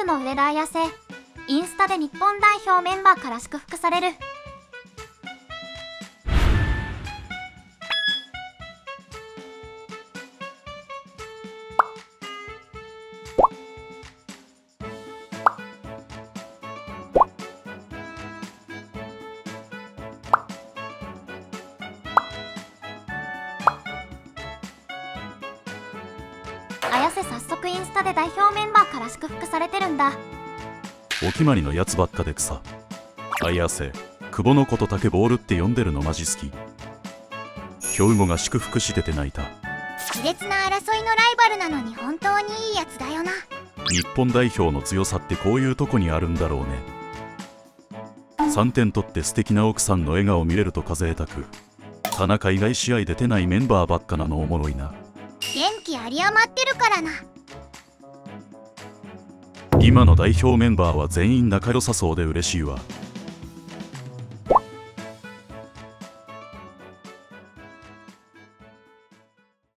の上田綾瀬、インスタで日本代表メンバーから祝福される。綾瀬早速インスタで代表メンバーから祝福されてるんだ。 お決まりのやつばっかでくさ。綾瀬、久保のことだけボールって呼んでるのマジ好き。兵庫が祝福してて泣いた。 熾烈な争いのライバルなのに本当にいいやつだよな。 日本代表の強さってこういうとこにあるんだろうね。3点取って素敵な奥さんの笑顔見れると数えたく、田中以外試合出てないメンバーばっかなのおもろいな。 元気有り余ってるからな。 今の代表メンバーは全員仲良さそうで嬉しいわ。